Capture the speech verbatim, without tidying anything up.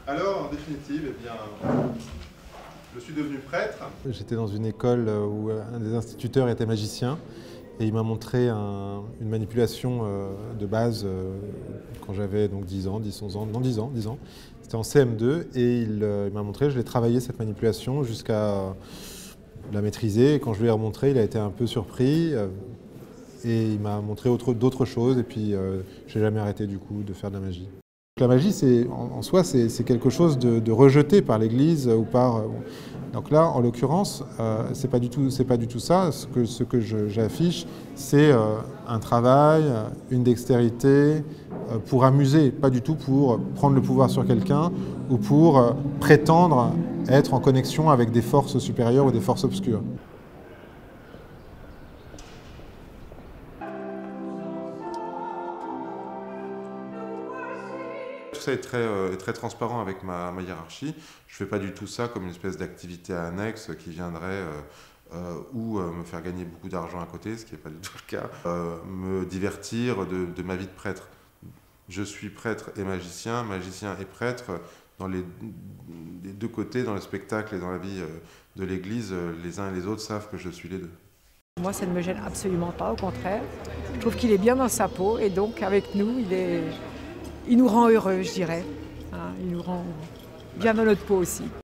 Alors, en définitive, eh bien, je suis devenu prêtre. J'étais dans une école où un des instituteurs était magicien et il m'a montré un, une manipulation euh, de base euh, quand j'avais donc dix ans, dix, onze ans, non dix ans, dix ans. C'était en C M deux et il, euh, il m'a montré, je l'ai travaillé cette manipulation jusqu'à la maîtriser. Et quand je lui ai remontré, il a été un peu surpris euh, et il m'a montré d'autres choses et puis euh, je n'ai jamais arrêté du coup de faire de la magie. La magie, c'est, en, en soi, c'est quelque chose de, de rejeté par l'Église ou par. Euh, donc là, en l'occurrence, euh, c'est pas du tout, c'est pas du tout ça. Ce que, ce que j'affiche, c'est euh, un travail, une dextérité euh, pour amuser, pas du tout pour prendre le pouvoir sur quelqu'un ou pour euh, prétendre être en connexion avec des forces supérieures ou des forces obscures. Tout ça est très, euh, est très transparent avec ma, ma hiérarchie. Je ne fais pas du tout ça comme une espèce d'activité annexe qui viendrait euh, euh, ou euh, me faire gagner beaucoup d'argent à côté, ce qui n'est pas du tout le cas, euh, me divertir de, de ma vie de prêtre. Je suis prêtre et magicien, magicien et prêtre dans les, les deux côtés, dans le spectacle et dans la vie euh, de l'Église. Les uns et les autres savent que je suis les deux. Moi, ça ne me gêne absolument pas, au contraire. Je trouve qu'il est bien dans sa peau et donc avec nous, il est... Il nous rend heureux, je dirais. Il nous rend bien dans notre peau aussi.